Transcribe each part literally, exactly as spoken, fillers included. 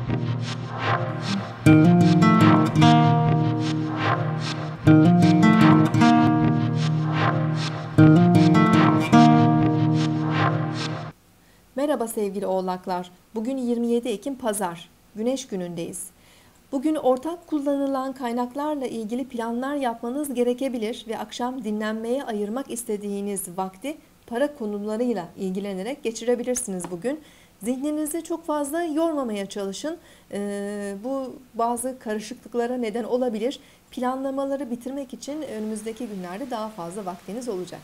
Merhaba sevgili oğlaklar. Bugün yirmi yedi Ekim Pazar. Güneş günündeyiz. Bugün ortak kullanılan kaynaklarla ilgili planlar yapmanız gerekebilir ve akşam dinlenmeye ayırmak istediğiniz vakti para konularıyla ilgilenerek geçirebilirsiniz bugün. Zihninizi çok fazla yormamaya çalışın. Ee, bu bazı karışıklıklara neden olabilir. Planlamaları bitirmek için önümüzdeki günlerde daha fazla vaktiniz olacak.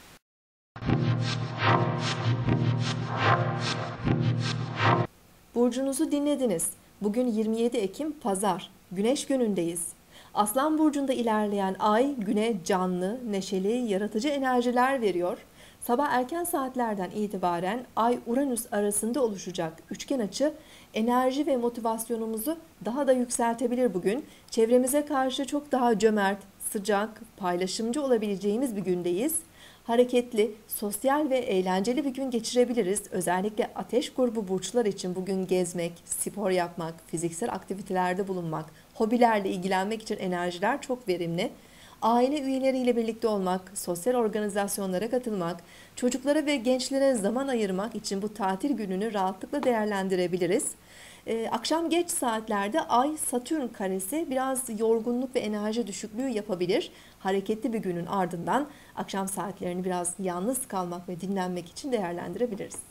Burcunuzu dinlediniz. Bugün yirmi yedi Ekim Pazar. Güneş günündeyiz. Aslan burcunda ilerleyen ay güne canlı, neşeli, yaratıcı enerjiler veriyor. Sabah erken saatlerden itibaren Ay-Uranüs arasında oluşacak üçgen açı enerji ve motivasyonumuzu daha da yükseltebilir bugün. Çevremize karşı çok daha cömert, sıcak, paylaşımcı olabileceğimiz bir gündeyiz. Hareketli, sosyal ve eğlenceli bir gün geçirebiliriz. Özellikle ateş grubu burçlar için bugün gezmek, spor yapmak, fiziksel aktivitelerde bulunmak, hobilerle ilgilenmek için enerjiler çok verimli. Aile üyeleriyle birlikte olmak, sosyal organizasyonlara katılmak, çocuklara ve gençlere zaman ayırmak için bu tatil gününü rahatlıkla değerlendirebiliriz. Ee, akşam geç saatlerde Ay-Satürn karesi biraz yorgunluk ve enerji düşüklüğü yapabilir. Hareketli bir günün ardından akşam saatlerini biraz yalnız kalmak ve dinlenmek için değerlendirebiliriz.